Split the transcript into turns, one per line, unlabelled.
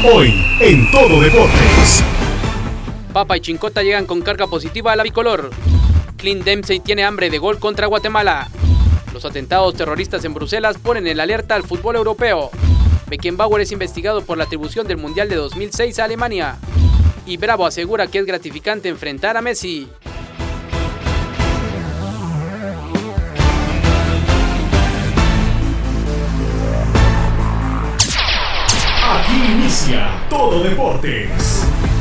Hoy, en Todo Deportes.
Papa y Chincota llegan con carga positiva a la bicolor. Clint Dempsey tiene hambre de gol contra Guatemala. Los atentados terroristas en Bruselas ponen en alerta al fútbol europeo. Beckenbauer es investigado por la atribución del Mundial de 2006 a Alemania. Y Bravo asegura que es gratificante enfrentar a Messi.
Aquí inicia Todo Deportes.